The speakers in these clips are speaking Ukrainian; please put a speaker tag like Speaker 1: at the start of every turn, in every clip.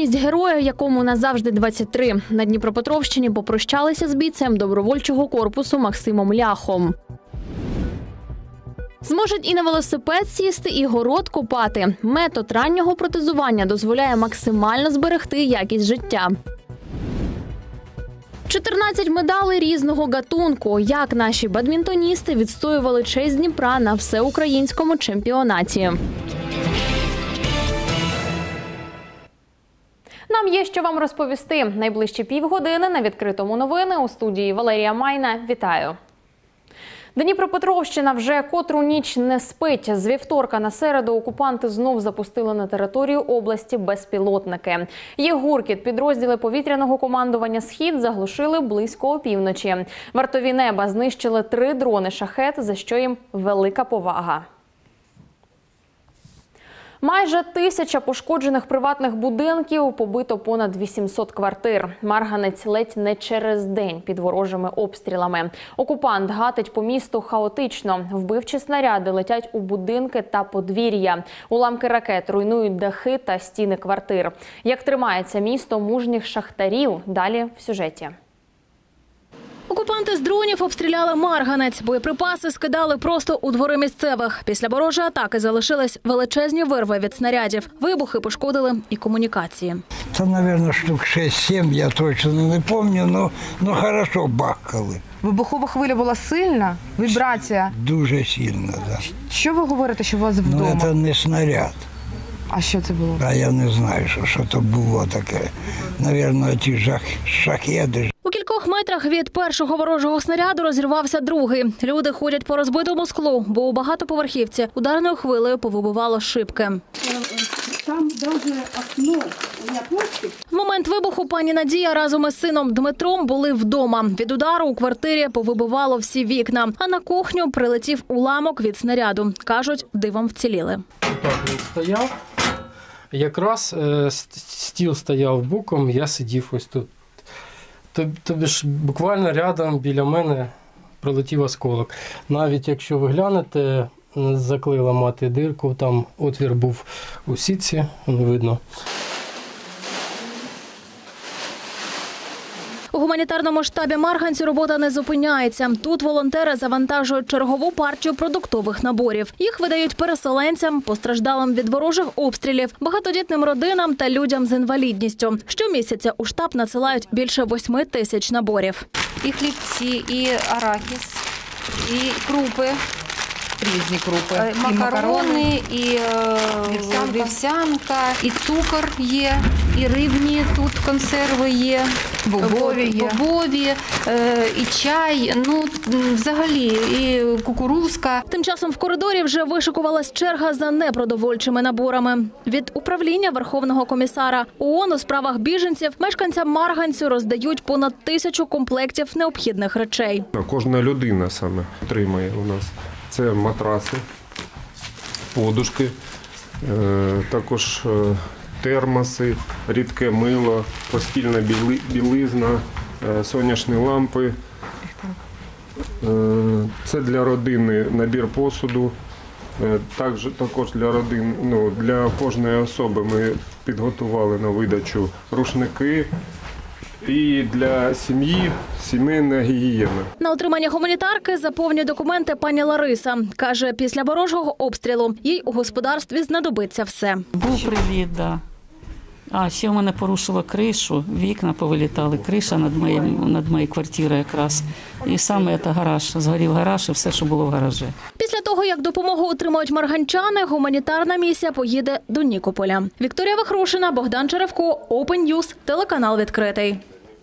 Speaker 1: Вічність героя, якому назавжди 23. На Дніпропетровщині попрощалися з бійцем добровольчого корпусу Максимом Ляхом. Зможуть і на велосипед сісти, і город копати. Метод раннього протезування дозволяє максимально зберегти якість життя. 14 медалей різного гатунку. Як наші бадмінтоністи відстоювали честь Дніпра на всеукраїнському чемпіонаті. Нам є що вам розповісти. Найближчі півгодини на відкритому новини. У студії Валерія Майна. Вітаю. Дніпропетровщина вже котру ніч не спить. З вівторка на середу окупанти знов запустили на територію області безпілотники. Є гуркіт. Підрозділи повітряного командування «Схід» заглушили близько опівночі. Вартові неба знищили 3 дрони «Шахет», за що їм велика повага. Майже 1000 пошкоджених приватних будинків, побито понад 800 квартир. Марганець ледь не через день під ворожими обстрілами. Окупант гатить по місту хаотично. Вбивчі снаряди летять у будинки та подвір'я. Уламки ракет руйнують дахи та стіни квартир. Як тримається місто мужніх шахтарів? Далі в сюжеті.
Speaker 2: Окупанти з дронів обстріляли Марганець. Боєприпаси скидали просто у двори місцевих. Після ворожої атаки залишились величезні вирви від снарядів. Вибухи пошкодили і комунікації.
Speaker 3: Це, мабуть, штук 6-7, я точно не пам'ятаю, але хорошо бахкали.
Speaker 4: Вибухова хвиля була сильна? Вібрація?
Speaker 3: Дуже сильно, так. Да.
Speaker 4: Що ви говорите, що у вас вдома?
Speaker 3: Ну, це не снаряд.
Speaker 4: А що це було?
Speaker 3: А я не знаю, що це було таке. Мабуть, ті шахеди.
Speaker 2: У кількох метрах від першого ворожого снаряду розірвався другий. Люди ходять по розбитому склу, бо у багатоповерхівці ударною хвилею повибивало шибки.
Speaker 5: Там навіть окно у мене.
Speaker 2: В момент вибуху пані Надія разом із сином Дмитром були вдома. Від удару у квартирі повибивало всі вікна, а на кухню прилетів уламок від снаряду. Кажуть, дивом вціліли.
Speaker 6: Так він стояв. Якраз стіл стояв боком, я сидів ось тут. Тобі ж буквально рядом біля мене прилетів осколок. Навіть якщо ви глянете, заклила мати дирку, там отвір був у сітці, видно.
Speaker 2: У гуманітарному штабі Марганцю робота не зупиняється. Тут волонтери завантажують чергову партію продуктових наборів. Їх видають переселенцям, постраждалим від ворожих обстрілів, багатодітним родинам та людям з інвалідністю. Щомісяця у штаб надсилають більше 8 тисяч наборів.
Speaker 7: І хлібці, і арахіс, і крупи. Різні крупи. Макарони, і вівсянка, і цукор є, і рибні тут консерви є, бобові, і чай, ну взагалі, і кукурузка.
Speaker 2: Тим часом в коридорі вже вишикувалась черга за непродовольчими наборами. Від управління Верховного комісара ООН у справах біженців мешканцям Марганцю роздають понад 1000 комплектів необхідних речей.
Speaker 8: Кожна людина саме отримає у нас. Це матраси, подушки, також термоси, рідке мило, постільна білизна, сонячні лампи. Це для родини набір посуду. Також для родин, для кожної особи ми підготували на видачу рушники. І для сім'ї сімейна гігієна.
Speaker 2: На отримання гуманітарки заповнює документи пані Лариса. Каже, після ворожого обстрілу їй у господарстві знадобиться все.
Speaker 5: Був приліт, да. А ще в мене порушило кришу, вікна повилітали, криша над моєю квартирою якраз. І саме це гараж, згорів гараж і все, що було в гаражі.
Speaker 2: Після того, як допомогу отримають марганчани, гуманітарна місія поїде до Нікополя. Вікторія Вахрушина, Богдан Черевко, Open News, телеканал «Відкритий».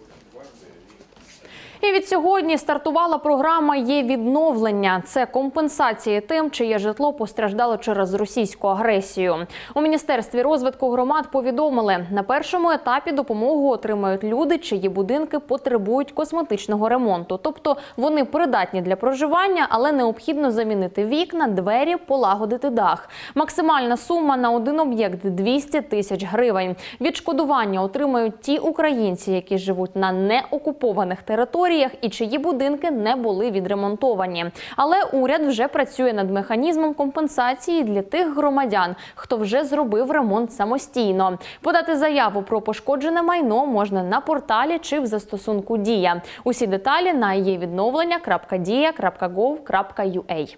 Speaker 1: І від сьогодні стартувала програма «Є відновлення». Це компенсації тим, чиє житло постраждало через російську агресію. У Міністерстві розвитку громад повідомили, на першому етапі допомогу отримають люди, чиї будинки потребують косметичного ремонту. Тобто вони придатні для проживання, але необхідно замінити вікна, двері, полагодити дах. Максимальна сума на один об'єкт – 200 тисяч гривень. Відшкодування отримають ті українці, які живуть на неокупованих територіях, категоріях і чиї будинки не були відремонтовані. Але уряд вже працює над механізмом компенсації для тих громадян, хто вже зробив ремонт самостійно. Подати заяву про пошкоджене майно можна на порталі чи в застосунку «Дія». Усі деталі на євідновлення.dia.gov.ua.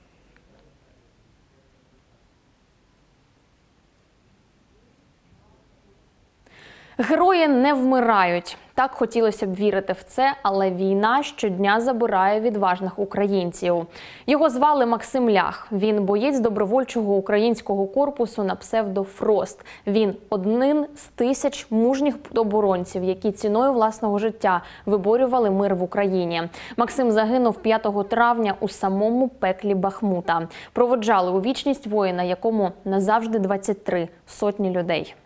Speaker 1: Герої не вмирають. Так хотілося б вірити в це, але війна щодня забирає відважних українців. Його звали Максим Лях. Він боєць добровольчого українського корпусу на псевдо «Фрост». Він один з тисяч мужніх оборонців, які ціною власного життя виборювали мир в Україні. Максим загинув 5 травня у самому пеклі Бахмута. Проводжали у вічність воїна, якому назавжди 23 сотні людей.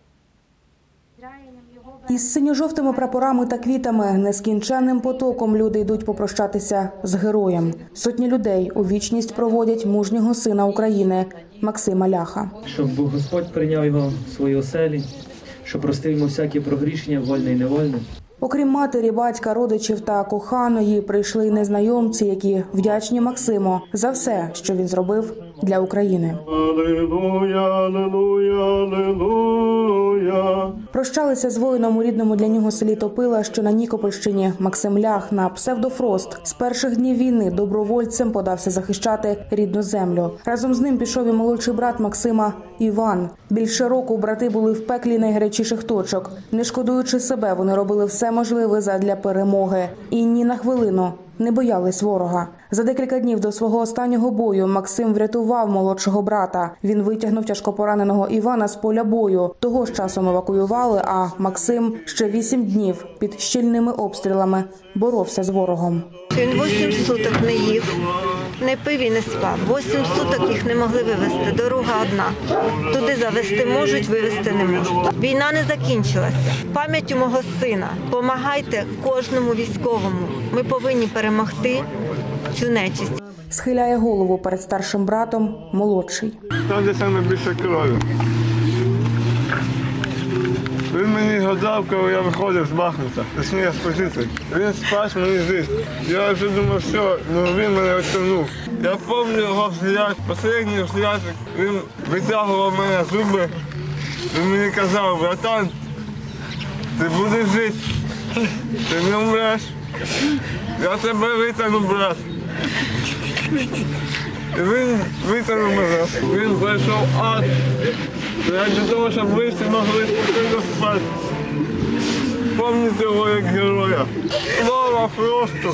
Speaker 9: Із синьо-жовтими прапорами та квітами нескінченним потоком люди йдуть попрощатися з героєм. Сотні людей у вічність проводять мужнього сина України Максима Ляха.
Speaker 10: Щоб Господь прийняв його в свої оселі, щоб простив йому всякі прогрішення, вольне і невольне.
Speaker 9: Окрім матері, батька, родичів та коханої, прийшли й незнайомці, які вдячні Максиму за все, що він зробив для України.
Speaker 11: Алілуя, алілуя, алілуя.
Speaker 9: Прощалися з воїном у рідному для нього селі Топила, що на Нікопольщині. Максим Лях на псевдо «Фрост» з перших днів війни добровольцем подався захищати рідну землю. Разом з ним пішов і молодший брат Максима Іван. Більше року брати були в пеклі найгарячіших точок. Не шкодуючи себе, вони робили все можливе задля перемоги. І ні на хвилину не боялись ворога. За декілька днів до свого останнього бою Максим врятував молодшого брата. Він витягнув тяжкопораненого Івана з поля бою. Того ж часом евакуювали, а Максим ще 8 днів під щільними обстрілами боровся з ворогом.
Speaker 12: Він 8 суток не їв, не пив і не спав. 8 суток їх не могли вивезти. Дорога одна. Туди завезти можуть, вивезти не можуть. Війна не закінчилася. Пам'яттю мого сина. Помагайте кожному військовому. Ми повинні перемогти цю нечисть.
Speaker 9: Схиляє голову перед старшим братом молодший.
Speaker 11: Там, де саме більше крові. Він мені гадав, коли я виходив з Бахмута, точніше з позиції. Він спас мені життя. Я вже думав, все, він мене відтягнув. Я пам'ятаю його взгляд, останній взгляд, він витягував мене зуби. Він мені казав: братан, ти будеш жити, ти не вмреш. Я тебе витягну, брат. І він витягнув мене. Він пройшов ад. Для того, щоб ви всі могли спокійно спати. Пам'ятайте його як героя. Слава Фросту!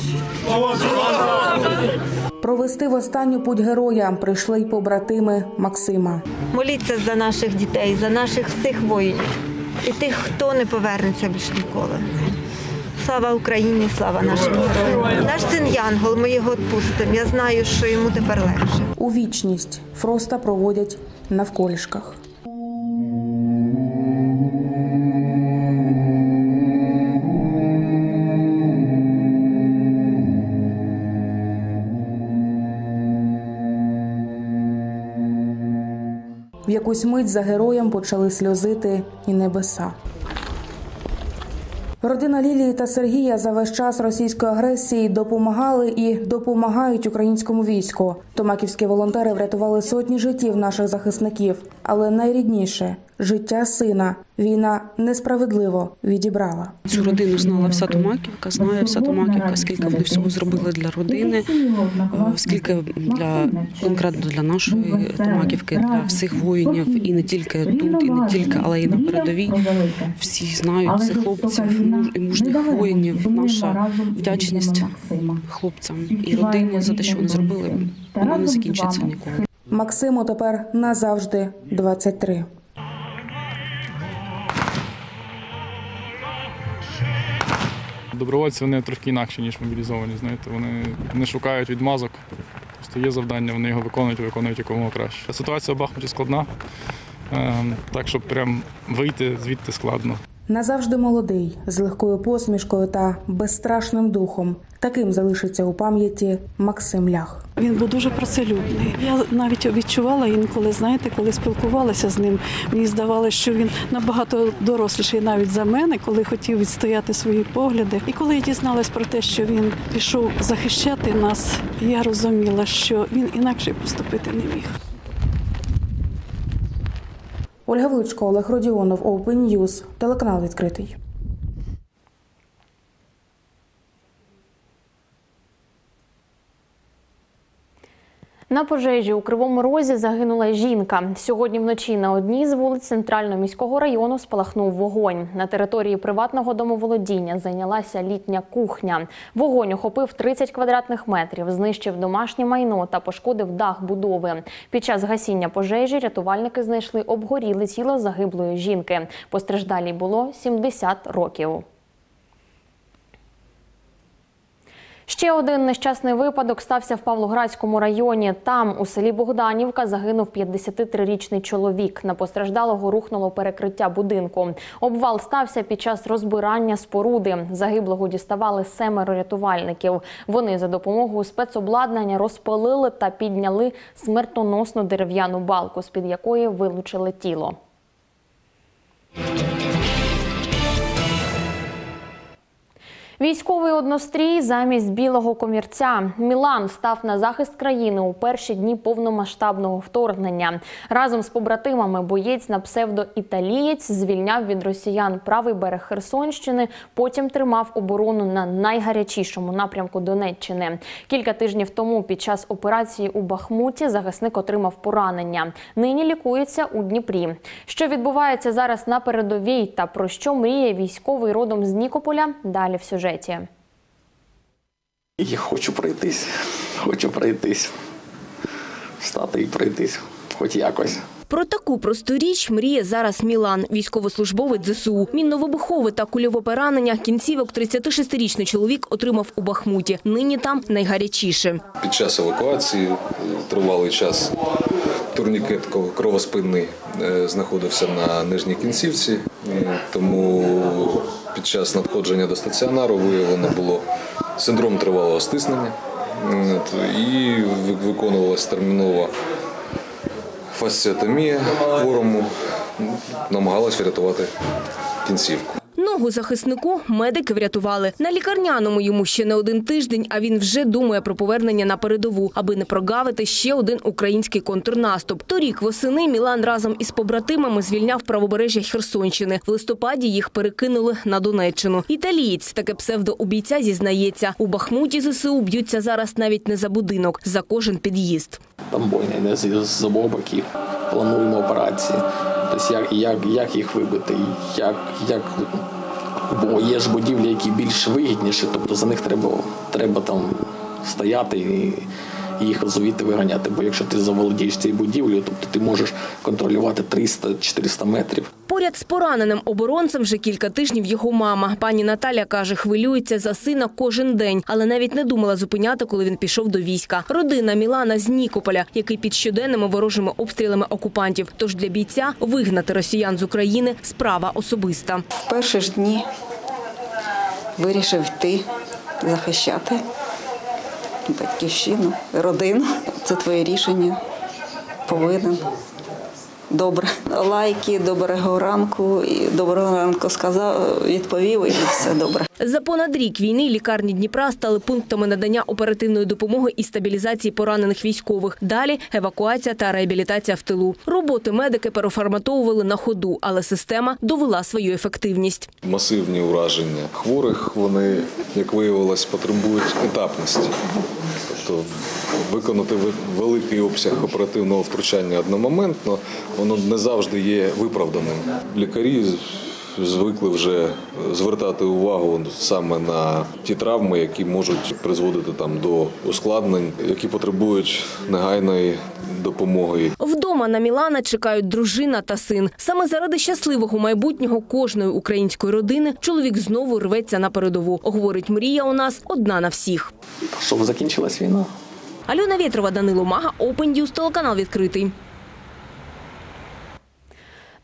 Speaker 9: Провести в останню путь героя прийшли й побратими Максима.
Speaker 12: Моліться за наших дітей, за наших всіх воїнів. І тих, хто не повернеться більш ніколи. Слава Україні, слава нашим героям. Наш син Янгол, ми його відпустимо. Я знаю, що йому тепер легше.
Speaker 9: У вічність Фроста проводять навколішках. В якусь мить за героєм почали сльозити і небеса. Родина Лілії та Сергія за весь час російської агресії допомагали і допомагають українському війську. Томаківські волонтери врятували сотні життів наших захисників. Але найрідніше – життя сина війна несправедливо відібрала.
Speaker 13: Цю родину знала вся Томаківка, знає вся Томаківка, скільки вони всього зробили для родини, скільки конкретно для нашої Томаківки, для всіх воїнів, і не тільки тут, і не тільки, але і на передовій. Всі знають цих хлопців і мужніх воїнів. Наша вдячність хлопцям і родині за те, що вони зробили, вона не закінчиться ніколи.
Speaker 9: Максиму тепер назавжди 23.
Speaker 14: Добровольці, вони трохи інакші, ніж мобілізовані, знаєте. Вони не шукають відмазок, просто є завдання, вони його виконують якомога краще. Ситуація в Бахмуті складна, так, щоб прям вийти звідти складно.
Speaker 9: Назавжди молодий, з легкою посмішкою та безстрашним духом. Таким залишиться у пам'яті Максим Лях.
Speaker 15: Він був дуже працелюбний. Я навіть відчувала інколи, знаєте, коли спілкувалася з ним, мені здавалося, що він набагато доросліший навіть за мене, коли хотів відстояти свої погляди. І коли я дізналась про те, що він пішов захищати нас, я розуміла, що він інакше поступити не міг.
Speaker 9: Ольга Величко, Олег Родіонов, Open News, телеканал «Відкритий».
Speaker 1: На пожежі у Кривому Розі загинула жінка. Сьогодні вночі на одній з вулиць Центрального міського району спалахнув вогонь. На території приватного домоволодіння зайнялася літня кухня. Вогонь охопив 30 квадратних метрів, знищив домашнє майно та пошкодив дах будови. Під час гасіння пожежі рятувальники знайшли обгоріле тіло загиблої жінки. Постраждалій було 70 років. Ще один нещасний випадок стався в Павлоградському районі. Там, у селі Богданівка, загинув 53-річний чоловік. На постраждалого рухнуло перекриття будинку. Обвал стався під час розбирання споруди. Загиблого діставали 7 рятувальників. Вони за допомогою спецобладнання розпалили та підняли смертоносну дерев'яну балку, з-під якої вилучили тіло. Військовий однострій замість білого комірця. Мілан став на захист країни у перші дні повномасштабного вторгнення. Разом з побратимами боєць на псевдо-італієць звільняв від росіян правий берег Херсонщини, потім тримав оборону на найгарячішому напрямку Донеччини. Кілька тижнів тому під час операції у Бахмуті захисник отримав поранення. Нині лікується у Дніпрі. Що відбувається зараз на передовій та про що мріє військовий родом з Нікополя, далі в сюжеті.
Speaker 16: Я хочу пройтись, встати і пройтись, хоч якось.
Speaker 17: Про таку просту річ мріє зараз Мілан, військовослужбовець ЗСУ. Мінно-вибухове та кульове поранення кінцівок 36-річний чоловік отримав у Бахмуті. Нині там найгарячіше.
Speaker 18: Під час евакуації тривалий час турнікет кровоспинний знаходився на нижній кінцівці, тому під час надходження до стаціонару виявлено було синдром тривалого стиснення і виконувалася термінова фасціотомія хворому, намагалися врятувати кінцівку.
Speaker 17: Ногу захиснику медики врятували. На лікарняному йому ще не один тиждень, а він вже думає про повернення на передову, аби не прогавити ще один український контрнаступ. Торік восени Мілан разом із побратимами звільняв правобережжя Херсонщини. В листопаді їх перекинули на Донеччину. Італієць, таке псевдо у бійця, зізнається, у Бахмуті ЗСУ б'ються зараз навіть не за будинок, за кожен під'їзд.
Speaker 16: Там бойня йде з обох боків, плануємо операції. Тобто як їх вибити, бо є ж будівлі, які більш вигідніші, тобто за них треба там стояти і їх звідти виганяти. Бо якщо ти заволодієш цією будівлею, тобто ти можеш контролювати 300-400 метрів.
Speaker 17: Поряд з пораненим оборонцем вже кілька тижнів його мама. Пані Наталя каже, хвилюється за сина кожен день, але навіть не думала зупиняти, коли він пішов до війська. Родина Мілана з Нікополя, який під щоденними ворожими обстрілами окупантів. Тож для бійця вигнати росіян з України – справа особиста.
Speaker 19: В перші ж дні вирішив йти захищати батьківщину, родину. Це твоє рішення. Повинен. Добре. Лайки, доброго ранку. І доброго ранку сказав, відповів, і все добре.
Speaker 17: За понад рік війни лікарні Дніпра стали пунктами надання оперативної допомоги і стабілізації поранених військових. Далі – евакуація та реабілітація в тилу. Роботи медики переформатовували на ходу, але система довела свою ефективність.
Speaker 18: Масивні ураження хворих, вони, як виявилось, потребують етапності. Тобто виконати великий обсяг оперативного втручання одномоментно, воно не завжди є виправданим. Лікарі звикли вже звертати увагу саме на ті травми, які можуть призводити до ускладнень, які потребують негайної допомоги.
Speaker 17: Вдома на Мілана чекають дружина та син. Саме заради щасливого майбутнього кожної української родини чоловік знову рветься на передову. Говорить, мрія у нас одна на всіх.
Speaker 16: Щоб закінчилась війна.
Speaker 17: Альона Вєтрова, Данило Мага, Open News, телеканал «Відкритий».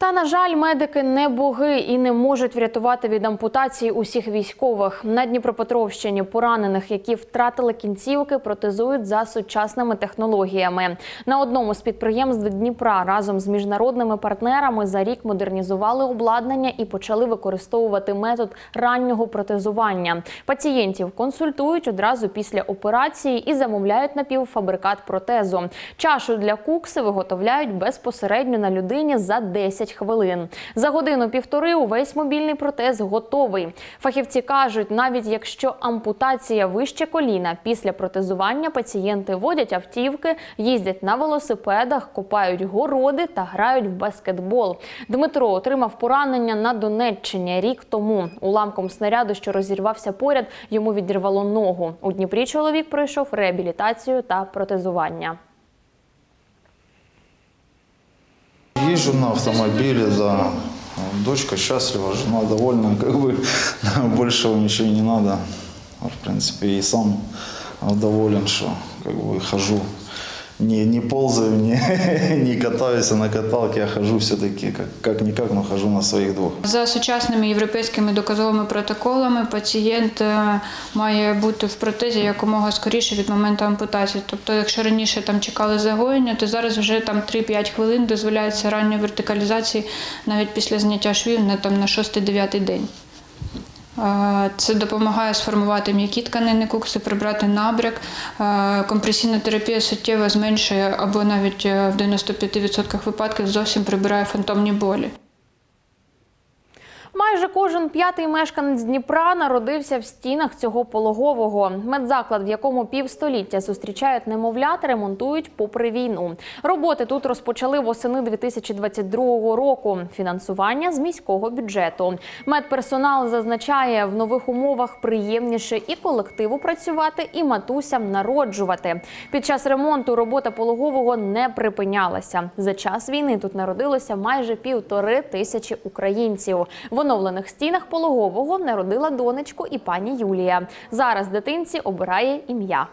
Speaker 1: Та, на жаль, медики не боги і не можуть врятувати від ампутації усіх військових. На Дніпропетровщині поранених, які втратили кінцівки, протезують за сучасними технологіями. На одному з підприємств Дніпра разом з міжнародними партнерами за рік модернізували обладнання і почали використовувати метод раннього протезування. Пацієнтів консультують одразу після операції і замовляють напівфабрикат протезу. Чашу для кукси виготовляють безпосередньо на людині за 10 хвилин. За годину-півтори увесь мобільний протез готовий. Фахівці кажуть, навіть якщо ампутація вище коліна, після протезування пацієнти водять автівки, їздять на велосипедах, копають городи та грають в баскетбол. Дмитро отримав поранення на Донеччині рік тому. Уламком снаряду, що розірвався поряд, йому відірвало ногу. У Дніпрі чоловік пройшов реабілітацію та протезування.
Speaker 20: Езжу на автомобиле, да. Дочка счастлива, жена довольна, как бы большего ничего не надо. В принципе, и сам доволен, что как бы хожу. Не ползаю, не катаюсь на каталке, я хожу все-таки как-никак, но хожу на своїх двох.
Speaker 21: За сучасними європейськими доказовими протоколами пацієнт має бути в протезі якомога скоріше від моменту ампутації. Тобто, якщо раніше там чекали загоєння, то зараз вже там 3-5 хвилин дозволяється ранньої вертикалізації навіть після зняття швів на 6-9 день. Це допомагає сформувати м'які тканини кукси, прибрати набряк. Компресійна терапія суттєво зменшує або навіть в 95% випадків зовсім прибирає фантомні болі.
Speaker 1: Майже кожен п'ятий мешканець Дніпра народився в стінах цього пологового. Медзаклад, в якому півстоліття зустрічають немовлят, ремонтують попри війну. Роботи тут розпочали восени 2022 року. Фінансування з міського бюджету. Медперсонал зазначає, в нових умовах приємніше і колективу працювати, і матусям народжувати. Під час ремонту робота пологового не припинялася. За час війни тут народилося майже 1500 українців. В оновлених стінах пологового народила донечку і пані Юлія. Зараз дитинці обирає ім'я.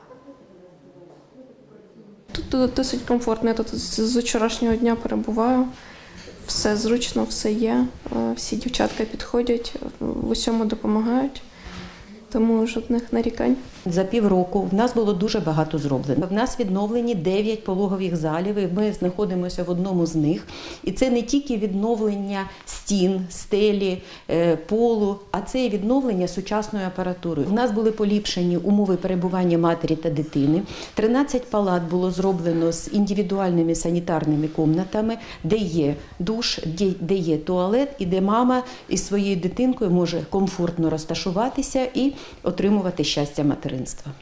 Speaker 22: Тут досить комфортно. Я тут з вчорашнього дня перебуваю. Все зручно, все є. Всі дівчатка підходять, в усьому допомагають. Тому жодних нарікань.
Speaker 23: За півроку в нас було дуже багато зроблено. В нас відновлені 9 пологових залів, і ми знаходимося в одному з них. І це не тільки відновлення стін, стелі, полу, а це і відновлення сучасної апаратури. В нас були поліпшені умови перебування матері та дитини. 13 палат було зроблено з індивідуальними санітарними кімнатами, де є душ, де є туалет, і де мама із своєю дитинкою може комфортно розташуватися і отримувати щастя материнства.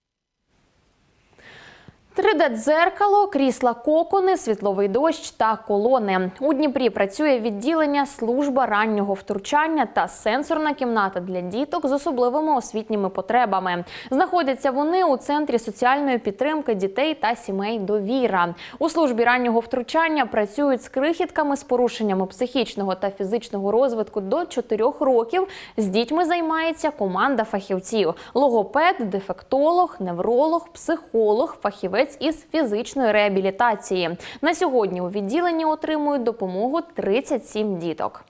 Speaker 1: 3D-дзеркало, крісла-кокони, світловий дощ та колони. У Дніпрі працює відділення служба раннього втручання та сенсорна кімната для діток з особливими освітніми потребами. Знаходяться вони у Центрі соціальної підтримки дітей та сімей «Довіра». У службі раннього втручання працюють з крихітками з порушеннями психічного та фізичного розвитку до 4 років. З дітьми займається команда фахівців – логопед, дефектолог, невролог, психолог, фахівець із фізичної реабілітації. На сьогодні у відділенні отримують допомогу 37 діток.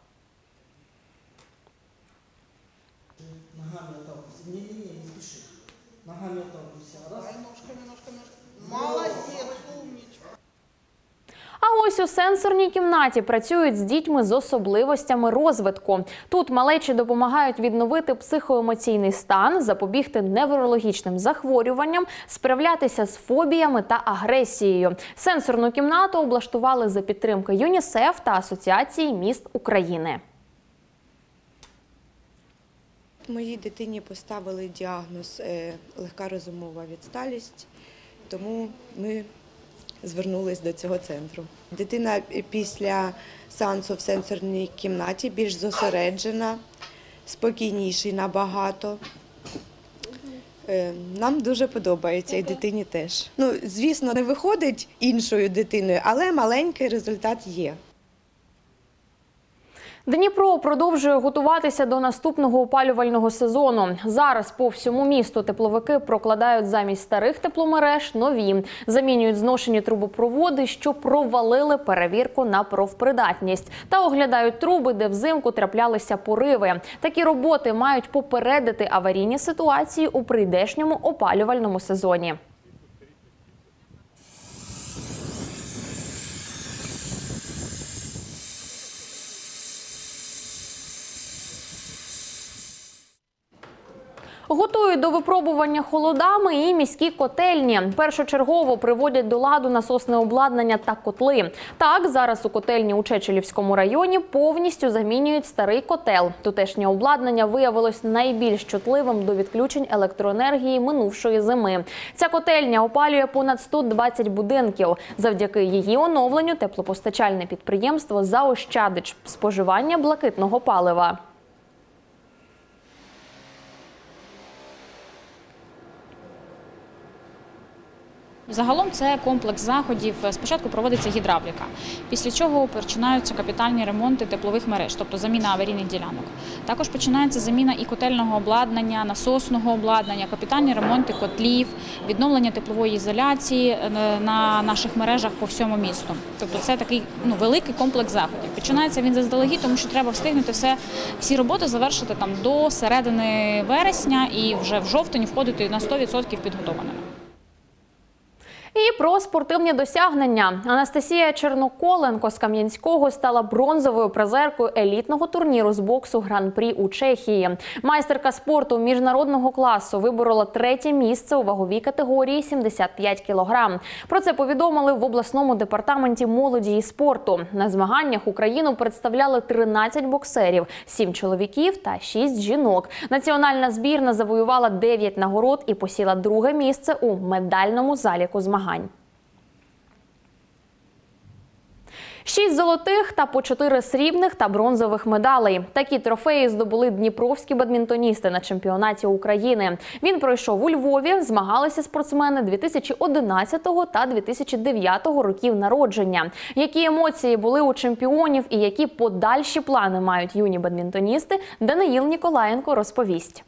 Speaker 1: А ось у сенсорній кімнаті працюють з дітьми з особливостями розвитку. Тут малечі допомагають відновити психоемоційний стан, запобігти неврологічним захворюванням, справлятися з фобіями та агресією. Сенсорну кімнату облаштували за підтримки ЮНІСЕФ та Асоціації міст України.
Speaker 24: Моїй дитині поставили діагноз легка розумова відсталість, тому ми звернулись до цього центру. Дитина після сеансу в сенсорній кімнаті більш зосереджена, спокійніший набагато. Нам дуже подобається, і дитині теж. Звісно, не виходить іншою дитиною, але маленький результат є.
Speaker 1: Дніпро продовжує готуватися до наступного опалювального сезону. Зараз по всьому місту тепловики прокладають замість старих тепломереж нові. Замінюють зношені трубопроводи, що провалили перевірку на профпридатність. Та оглядають труби, де взимку траплялися пориви. Такі роботи мають попередити аварійні ситуації у прийдешньому опалювальному сезоні. Готують до випробування холодами і міські котельні. Першочергово приводять до ладу насосне обладнання та котли. Так, зараз у котельні у Чечелівському районі повністю замінюють старий котел. Тутешнє обладнання виявилось найбільш чутливим до відключень електроенергії минувшої зими. Ця котельня опалює понад 120 будинків. Завдяки її оновленню теплопостачальне підприємство заощадить споживання блакитного палива.
Speaker 3: Загалом це комплекс заходів. Спочатку проводиться гідравліка, після чого починаються капітальні ремонти теплових мереж, тобто заміна аварійних ділянок. Також починається заміна і котельного обладнання, насосного обладнання, капітальні ремонти котлів, відновлення теплової ізоляції на наших мережах по всьому місту. Тобто це такий великий комплекс заходів. Починається він заздалегідь, тому що треба встигнути всі роботи завершити до середини вересня і вже в жовтень входити на 100% підготовленими.
Speaker 1: І про спортивні досягнення. Анастасія Черноколенко з Кам'янського стала бронзовою призеркою елітного турніру з боксу Гран-прі у Чехії. Майстерка спорту міжнародного класу виборола 3-є місце у ваговій категорії 75 кг. Про це повідомили в обласному департаменті молоді і спорту. На змаганнях Україну представляли 13 боксерів, 7 чоловіків та 6 жінок. Національна збірна завоювала 9 нагород і посіла 2-е місце у медальному заліку змагань. 6 золотих та по 4 срібних та бронзових медалей. Такі трофеї здобули дніпровські бадмінтоністи на чемпіонаті України. Він пройшов у Львові, змагалися спортсмени 2011 та 2009 років народження. Які емоції були у чемпіонів і які подальші плани мають юні бадмінтоністи, Даниїл Ніколаєнко розповість.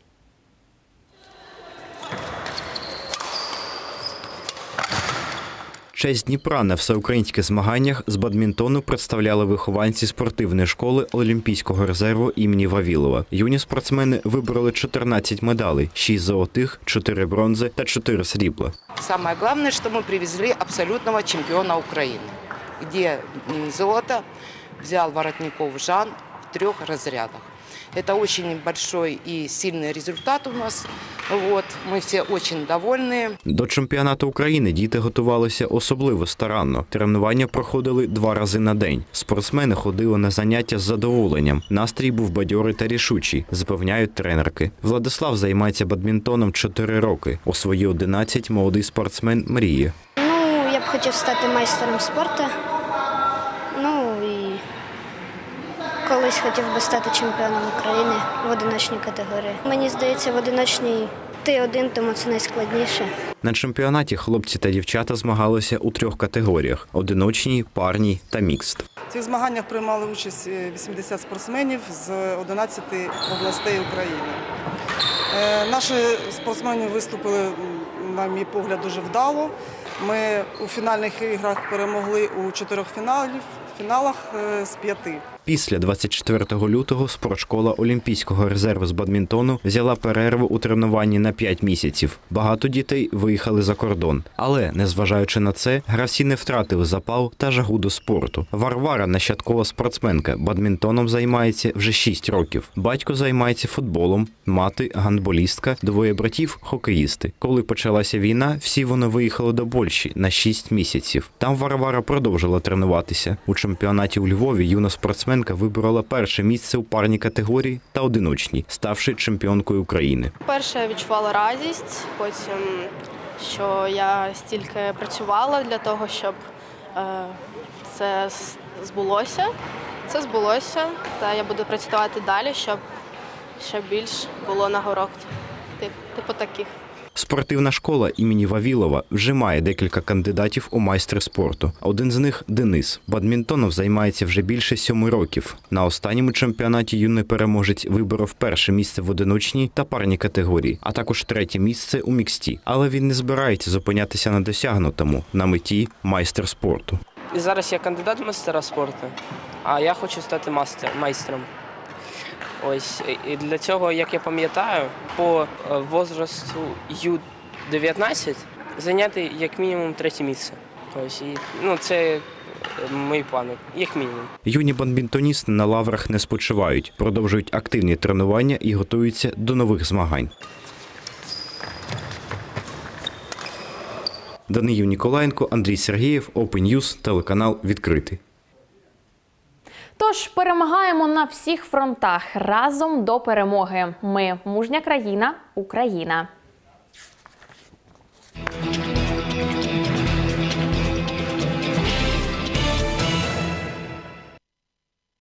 Speaker 4: Честь Дніпра на всеукраїнських змаганнях з бадмінтону представляли вихованці спортивної школи Олімпійського резерву імені Вавілова. Юні спортсмени вибороли 14 медалей – 6 золотих, 4 бронзи та 4 срібла.
Speaker 6: Самое главное, что мы привезли абсолютного чемпиона Украины, где золото взял Воротников Жан в 3 разрядах. Это очень большой и сильный результат у нас. Ми всі дуже довольні.
Speaker 4: До чемпіонату України діти готувалися особливо старанно. Тренування проходили 2 рази на день. Спортсмени ходили на заняття з задоволенням. Настрій був бадьорий та рішучий, запевняють тренерки. Владислав займається бадмінтоном 4 роки. У свої 11 молодий спортсмен мріє.
Speaker 7: Я б хотів стати майстером спорту. І колись хотів би стати чемпіоном України в одиночній категорії. Мені здається, в одиночній ти один, тому це найскладніше.
Speaker 4: На чемпіонаті хлопці та дівчата змагалися у 3 категоріях – одиночній, парній та мікст.
Speaker 25: В цих змаганнях приймали участь 80 спортсменів з 11 областей України. Наші спортсмени виступили, на мій погляд, дуже вдало. Ми у фінальних іграх перемогли у 4 фіналах з 5.
Speaker 4: Після 24 лютого спортшкола Олімпійського резерву з бадмінтону взяла перерву у тренуванні на 5 місяців. Багато дітей виїхали за кордон. Але, незважаючи на це, гравці не втратили запал та жагу до спорту. Варвара – нащадкова спортсменка. Бадмінтоном займається вже 6 років. Батько займається футболом, мати – гандболістка, 2 братів – хокеїсти. Коли почалася війна, всі вони виїхали до Польщі на 6 місяців. Там Варвара продовжила тренуватися. У чемпіонаті у Львові юна спортсменка виборола 1-е місце у парній категорії та одиночній, ставши чемпіонкою України.
Speaker 26: Перше я відчувала радість, потім, що я стільки працювала для того, щоб це збулося. Це збулося, та я буду працювати далі, щоб ще більш було нагород, типу таких.
Speaker 4: Спортивна школа імені Вавілова вже має декілька кандидатів у майстри спорту. Один з них – Денис. Бадмінтоном займається вже більше 7 років. На останньому чемпіонаті юний переможець виборов перше місце в одиночній та парній категорії, а також 3-є місце у міксті. Але він не збирається зупинятися на досягнутому, на меті майстер спорту.
Speaker 2: І зараз я кандидат в майстера спорту, а я хочу стати майстром. Ось, і для цього, як я пам'ятаю, по возрасту Ю-19 зайняти як мінімум 3-є місце. Ось, і, це мої плани, як мінімум.
Speaker 4: Юні бадмінтоністи на лаврах не спочивають, продовжують активні тренування і готуються до нових змагань. Даниїл Ніколаєнко, Андрій Сергієв, Open News, телеканал «Відкритий».
Speaker 1: Тож перемагаємо на всіх фронтах разом до перемоги. Ми – мужня країна, Україна.